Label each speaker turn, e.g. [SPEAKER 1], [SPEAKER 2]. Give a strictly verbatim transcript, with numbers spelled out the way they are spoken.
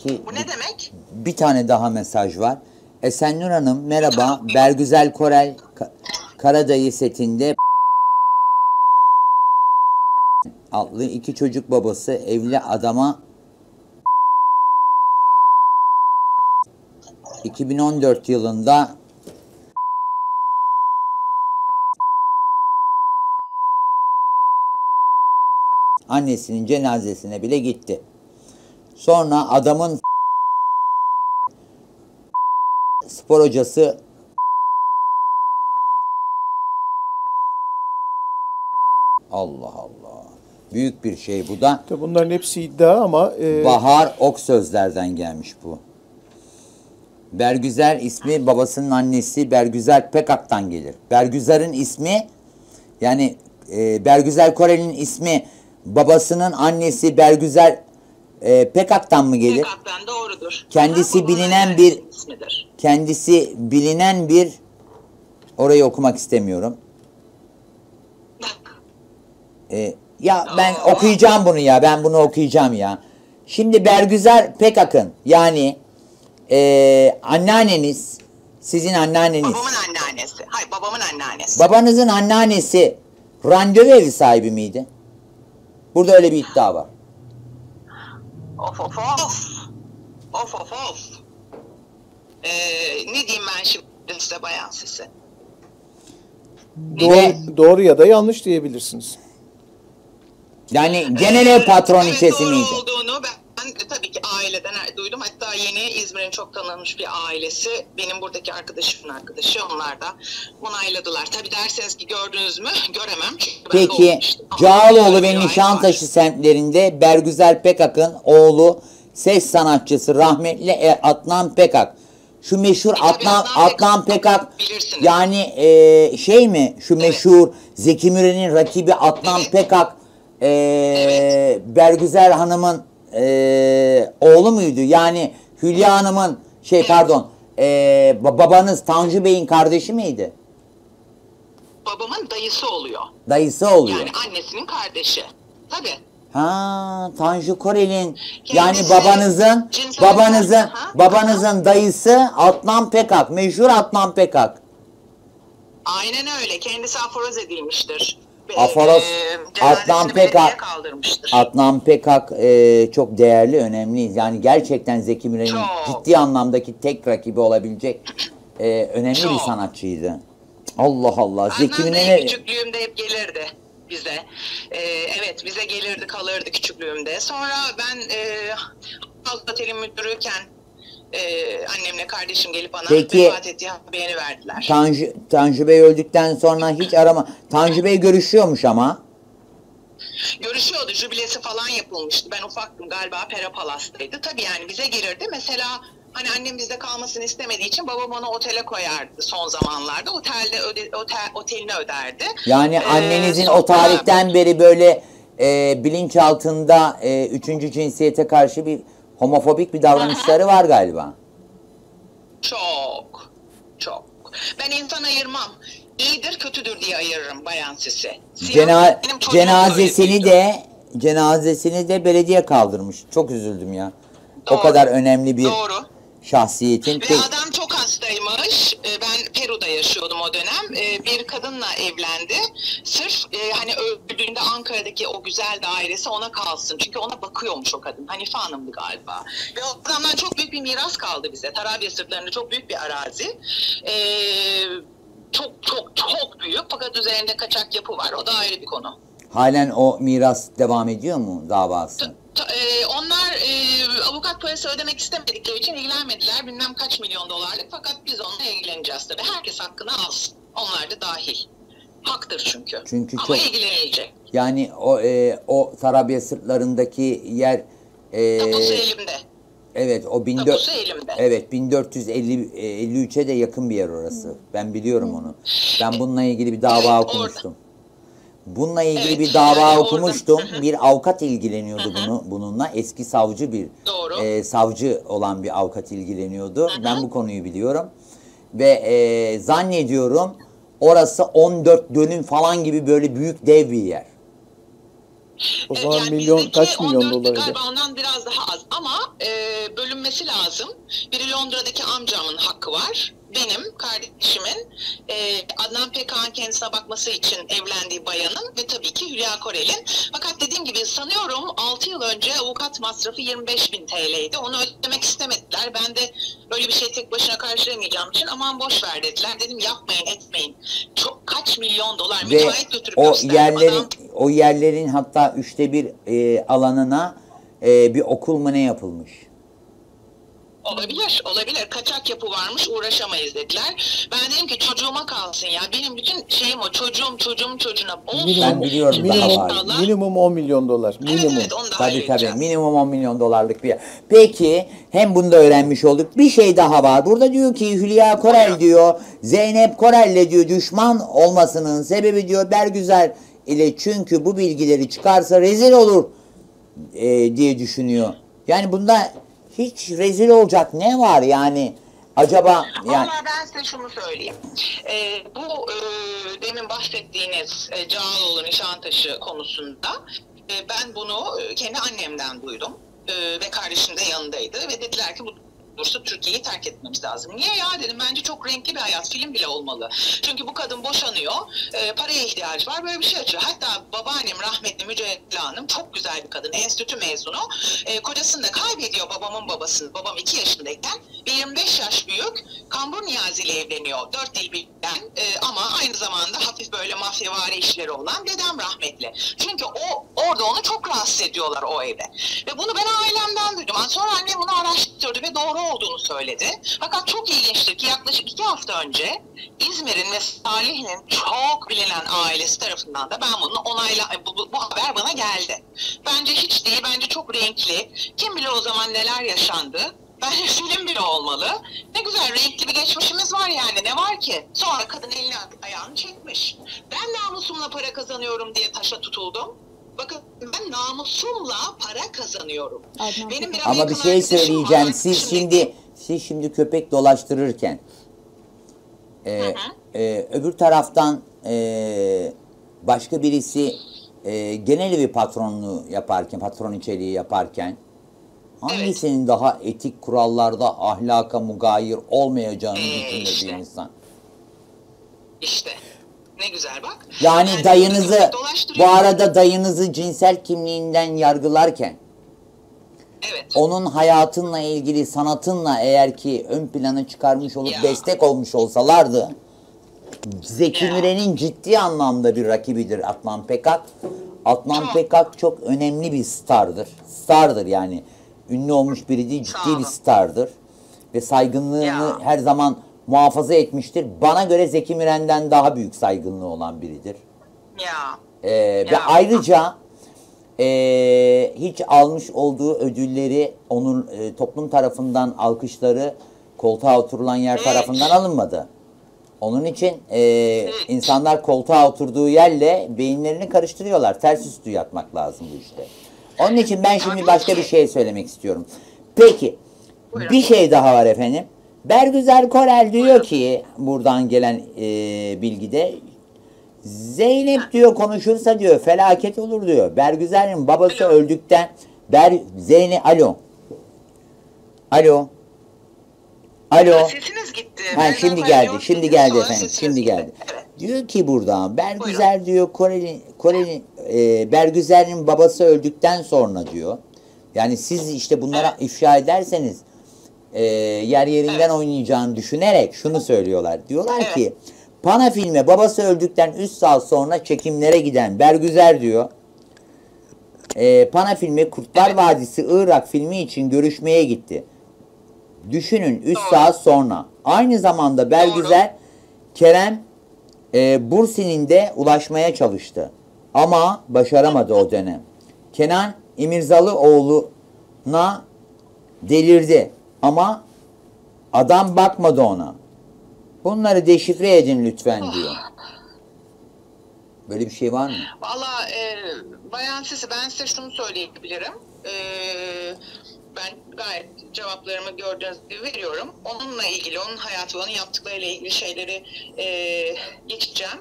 [SPEAKER 1] Peki.
[SPEAKER 2] Bu ne demek?
[SPEAKER 1] Bir tane daha mesaj var. Esenur Hanım merhaba. Bergüzel Korel Karadayı setinde adlı iki çocuk babası evli adama iki bin on dört yılında annesinin cenazesine bile gitti. Sonra adamın spor hocası Allah Allah. Büyük bir şey bu da.
[SPEAKER 3] Tabii bunların hepsi iddia ama e...
[SPEAKER 1] Bahar Ok sözlerden gelmiş bu. Bergüzar ismi babasının annesi Bergüzar Pekak'tan gelir. Bergüzar'ın ismi yani e, Bergüzar Korel'in ismi babasının annesi Bergüzar e, Pekak'tan mı gelir?
[SPEAKER 2] Pekak'tan doğrudur.
[SPEAKER 1] Kendisi
[SPEAKER 2] Aha,
[SPEAKER 1] bilinen bir
[SPEAKER 2] ismidir.
[SPEAKER 1] kendisi bilinen bir orayı okumak istemiyorum. E, ya ben Aa. okuyacağım bunu ya. Ben bunu okuyacağım ya. Şimdi Bergüzar Pekak'ın yani e, anneanneniz sizin anneanneniz.
[SPEAKER 2] Babamın anneannesi. Hayır babamın anneannesi.
[SPEAKER 1] Babanızın anneannesi randevu evi sahibi miydi? Burada öyle bir iddia var.
[SPEAKER 2] Of of of. Of of of. Ee, ne diyeyim ben şimdi size bayan sesi?
[SPEAKER 3] Doğru, doğru ya da yanlış diyebilirsiniz.
[SPEAKER 1] Yani genel ev patroniçesi
[SPEAKER 2] evet,
[SPEAKER 1] miydi?
[SPEAKER 2] Evet doğru olduğunu ben, ben tabii ki aileden duydum. Hatta yeni İzmir'in çok tanınmış bir ailesi. Benim buradaki arkadaşımın arkadaşı. Onlar da onayladılar. Tabii derseniz ki gördünüz mü? Göremem.
[SPEAKER 1] Peki Cağaloğlu ve Nişantaşı semtlerinde Bergüzar Pekak'ın oğlu ses sanatçısı rahmetli Adnan Pekak. Şu meşhur e, Adnan, Adnan Pekak bilirsiniz. Yani e, şey mi? Şu evet. meşhur Zeki Müren'in rakibi Adnan evet. Pekak e, evet. Bergüzar Hanım'ın e, oğlu muydu? Yani Hülya Hanım'ın şey evet. pardon e, babanız Tanju Bey'in kardeşi miydi?
[SPEAKER 2] Babamın dayısı oluyor.
[SPEAKER 1] Dayısı oluyor.
[SPEAKER 2] Yani annesinin kardeşi. Tabii.
[SPEAKER 1] Ha, Tanju Korel'in yani babanızın babanızın ha? babanızın dayısı Adnan Pekak, meşhur Adnan Pekak.
[SPEAKER 2] Aynen öyle. Kendisi aforoz edilmiştir.
[SPEAKER 1] Aforoz ee, Adnan Pekak. Adnan Pekak e, çok değerli, önemli. Yani gerçekten Zeki Müren'in ciddi anlamdaki tek rakibi olabilecek e, önemli çok. bir sanatçıydı. Allah Allah.
[SPEAKER 2] Adnan
[SPEAKER 1] Zeki
[SPEAKER 2] Müren'e küçüklüğümde hep gelirdi bize. Ee, evet bize gelirdi kalırdı küçüklüğümde. Sonra ben e, halk otelin müdürüyken e, annemle kardeşim gelip bana Peki, vefat ettiği haberini verdiler.
[SPEAKER 1] Tanju, Tanju Bey öldükten sonra hiç arama. Tanju Bey görüşüyormuş ama.
[SPEAKER 2] Görüşüyordu. Jübilesi falan yapılmıştı. Ben ufaktım galiba Pera Palas'taydı. Tabii yani bize gelirdi. Mesela hani annem bizde kalmasını istemediği için babam onu otele koyardı son zamanlarda. Otelde öde, otel, otelini öderdi.
[SPEAKER 1] Yani ee, annenizin sonra... o tarihten beri böyle e, bilinçaltında e, üçüncü cinsiyete karşı bir homofobik bir davranışları var galiba.
[SPEAKER 2] Çok. Çok. Ben insan ayırmam. İyidir kötüdür diye ayırırım bayan sesi.
[SPEAKER 1] Cena cenazesini de cenazesini de belediye kaldırmış. Çok üzüldüm ya. Doğru. O kadar önemli bir Doğru. şahsiyetin.
[SPEAKER 2] Ve Pe adam çok hastaymış. Ben Peru'da yaşıyordum o dönem. Bir kadınla evlendi. Sırf hani öldüğünde Ankara'daki o güzel dairesi ona kalsın. Çünkü ona bakıyormuş o kadın. Hanife Hanım'dı galiba. Ve o adamdan çok büyük bir miras kaldı bize. Tarabya sırtlarında çok büyük bir arazi. Eee Çok çok çok büyük fakat üzerinde kaçak yapı var. O da ayrı bir konu.
[SPEAKER 1] Halen o miras devam ediyor mu davası?
[SPEAKER 2] T e, onlar e, avukat parası ödemek istemedikleri için ilgilenmediler. Bilmem kaç milyon dolarlık fakat biz onunla ilgileneceğiz tabii. Herkes hakkını alsın. Onlar da dahil. Haktır çünkü. Çünkü Ama çok, ilgilenilecek.
[SPEAKER 1] Yani o e, o Tarabya sırtlarındaki yer
[SPEAKER 2] e, tapusu elimde.
[SPEAKER 1] Evet o bin dört evet bin dört yüz elli üçe de yakın bir yer orası. Hmm. Ben biliyorum onu. Ben bununla ilgili bir dava evet, okumuştum. Orada. Bununla ilgili evet, bir dava yani okumuştum. Orada. Bir avukat ilgileniyordu bunu bununla. Eski savcı bir e, savcı olan bir avukat ilgileniyordu. Hı-hı. Ben bu konuyu biliyorum. Ve e, zannediyorum orası on dört dönüm falan gibi böyle büyük dev bir yer.
[SPEAKER 3] O zaman yani milyon kaç milyon dolar?
[SPEAKER 2] Galiba ondan biraz daha az ama e, bölüm ödenmesi lazım. Biri Londra'daki amcamın hakkı var. Benim, kardeşimin, e, Adnan Pekak'ın kendisine bakması için evlendiği bayanın ve tabii ki Hülya Korel'in. Fakat dediğim gibi sanıyorum altı yıl önce avukat masrafı yirmi beş bin T L'ydi. Onu ödemek istemediler. Ben de böyle bir şey tek başına karşılayamayacağım için aman boş ver dediler. Dedim yapmayın etmeyin. Çok kaç milyon dolar
[SPEAKER 1] Ve
[SPEAKER 2] müteahhit götürüp
[SPEAKER 1] o
[SPEAKER 2] gösterdim.
[SPEAKER 1] yerlerin
[SPEAKER 2] Adam,
[SPEAKER 1] o yerlerin hatta üçte bir e, alanına e, bir okul mu ne yapılmış?
[SPEAKER 2] olabilir, olabilir. Kaçak yapı varmış, uğraşamayız dediler. Ben dedim ki çocuğuma kalsın ya. Benim bütün şeyim o. Çocuğum, çocuğum çocuğuna olsun.
[SPEAKER 1] Ben biliyorum daha
[SPEAKER 3] minimum,
[SPEAKER 1] var.
[SPEAKER 3] minimum on milyon dolar.
[SPEAKER 2] Evet,
[SPEAKER 3] Minimum.
[SPEAKER 2] evet, onu da
[SPEAKER 1] Tabii tabii.
[SPEAKER 2] halledeceğiz.
[SPEAKER 1] Minimum on milyon dolarlık bir yer. Peki hem bunu da öğrenmiş olduk. Bir şey daha var. Burada diyor ki Hülya Korel diyor Zeynep Korel'le diyor düşman olmasının sebebi diyor Bergüzar ile çünkü bu bilgileri çıkarsa rezil olur e, diye düşünüyor. Yani bunda hiç rezil olacak ne var yani? Acaba yani
[SPEAKER 2] Ama ben size şunu söyleyeyim. Ee, bu e, demin bahsettiğiniz e, Cağaloğlu Nişantaşı konusunda e, ben bunu e, kendi annemden duydum. E, ve kardeşim de yanındaydı. Ve dediler ki bu olursa Türkiye'yi terk etmemiz lazım. Niye ya dedim, bence çok renkli bir hayat, film bile olmalı. Çünkü bu kadın boşanıyor, e, paraya ihtiyacı var, böyle bir şey açıyor. Hatta babaannem rahmetli Mücella Hanım çok güzel bir kadın, enstitü mezunu. E, kocasını da kaybediyor, babamın babasını. Babam iki yaşındayken ve yirmi beş yaş büyük Kambur Niyazi ile evleniyor. Dört dil bilen e, ama aynı zamanda hafif böyle mafyavari işleri olan dedem rahmetli. Çünkü o orada onu çok rahatsız ediyorlar o evde. Ve bunu ben ailemden duydum. Sonra annem bunu araştırdı ve doğru olduğunu söyledi. Fakat çok ilginçtir ki yaklaşık iki hafta önce İzmir'in ve Salih'in çok bilinen ailesi tarafından da ben bunu onayla bu, bu, bu haber bana geldi. Bence hiç değil, bence çok renkli. Kim bilir o zaman neler yaşandı. Bence film bile olmalı. Ne güzel renkli bir geçmişimiz var yani, ne var ki? Sonra kadın elini ayağını çekmiş. Ben namusumla para kazanıyorum diye taşa tutuldum. Bakın ben namusumla para kazanıyorum. Benim bir
[SPEAKER 1] ama bir
[SPEAKER 2] Amerikan
[SPEAKER 1] şey
[SPEAKER 2] arkadaşım
[SPEAKER 1] söyleyeceğim.
[SPEAKER 2] var.
[SPEAKER 1] Siz şimdi siz şimdi köpek dolaştırırken e,
[SPEAKER 2] Hı
[SPEAKER 1] e, öbür taraftan e, başka birisi e, genel bir patronluğu yaparken, patron içeriği yaparken hangisinin daha etik kurallarda ahlaka mugayir olmayacağını
[SPEAKER 2] Ee,
[SPEAKER 1] düşünür bir
[SPEAKER 2] işte.
[SPEAKER 1] insan?
[SPEAKER 2] İşte ne güzel bak.
[SPEAKER 1] Yani
[SPEAKER 2] Yani
[SPEAKER 1] dayınızı
[SPEAKER 2] köpek
[SPEAKER 1] bu
[SPEAKER 2] dolaştırıyor.
[SPEAKER 1] arada dayınızı cinsel kimliğinden yargılarken
[SPEAKER 2] Evet.
[SPEAKER 1] onun hayatınla ilgili sanatınla eğer ki ön plana çıkarmış olup
[SPEAKER 2] Ya.
[SPEAKER 1] destek olmuş olsalardı Zeki
[SPEAKER 2] Ya.
[SPEAKER 1] Müren'in ciddi anlamda bir rakibidir Adnan Pekak. Adnan
[SPEAKER 2] Tamam.
[SPEAKER 1] Pekak çok önemli bir stardır. Stardır yani. Ünlü olmuş biri değil,
[SPEAKER 2] Sağ
[SPEAKER 1] ciddi
[SPEAKER 2] olun.
[SPEAKER 1] bir stardır. Ve saygınlığını
[SPEAKER 2] Ya.
[SPEAKER 1] her zaman muhafaza etmiştir. Bana göre Zeki Müren'den daha büyük saygınlığı olan biridir.
[SPEAKER 2] Ya.
[SPEAKER 1] Ee, ve
[SPEAKER 2] Ya.
[SPEAKER 1] ayrıca e, hiç almış olduğu ödülleri onun e, toplum tarafından alkışları koltuğa oturulan yer
[SPEAKER 2] Evet.
[SPEAKER 1] tarafından alınmadı. Onun için e, insanlar koltuğa oturduğu yerle beyinlerini karıştırıyorlar. Ters üstü yatmak lazım bu işte. Onun için ben şimdi başka bir şey söylemek istiyorum. Peki
[SPEAKER 2] Buyurun.
[SPEAKER 1] bir şey daha var efendim. Bergüzar Korel diyor ki buradan gelen e, bilgide Zeynep diyor konuşursa diyor felaket olur diyor. Bergüzar'ın babası
[SPEAKER 2] Alo.
[SPEAKER 1] öldükten Ber Zeynep alo. Alo. Alo.
[SPEAKER 2] Sesiniz gitti.
[SPEAKER 1] Ha
[SPEAKER 2] Ben
[SPEAKER 1] şimdi
[SPEAKER 2] zaten
[SPEAKER 1] geldi.
[SPEAKER 2] yok
[SPEAKER 1] Şimdi
[SPEAKER 2] dedim,
[SPEAKER 1] geldi
[SPEAKER 2] sonra
[SPEAKER 1] efendim.
[SPEAKER 2] sesiniz
[SPEAKER 1] Şimdi
[SPEAKER 2] gitti.
[SPEAKER 1] geldi.
[SPEAKER 2] Evet.
[SPEAKER 1] Diyor ki burada Bergüzar diyor Korel'in Korel'in e, Bergüzar'ın babası öldükten sonra diyor. Yani siz işte bunlara ifşa ederseniz e, yer yerinden
[SPEAKER 2] Evet.
[SPEAKER 1] oynayacağını düşünerek şunu söylüyorlar. Diyorlar
[SPEAKER 2] Evet.
[SPEAKER 1] ki Pana filme babası öldükten üç saat sonra çekimlere giden Bergüzar diyor. E, Pana filmi Kurtlar
[SPEAKER 2] Evet.
[SPEAKER 1] Vadisi Irak filmi için görüşmeye gitti. Düşünün üç
[SPEAKER 2] Doğru.
[SPEAKER 1] saat sonra. Aynı zamanda Bergüzar Kerem e, Bursi'nin de ulaşmaya çalıştı. Ama başaramadı o dönem. Kenan İmirzalıoğlu'na delirdi. Ama adam bakmadı ona. Bunları deşifre edin lütfen diyor. Böyle bir şey var mı?
[SPEAKER 2] Valla e, Bayan Sisi, ben size şunu söyleyebilirim. E, ben gayet cevaplarımı gördüğünüz gibi veriyorum. Onunla ilgili, onun hayatı, onun yaptıklarıyla ilgili şeyleri e, geçeceğim.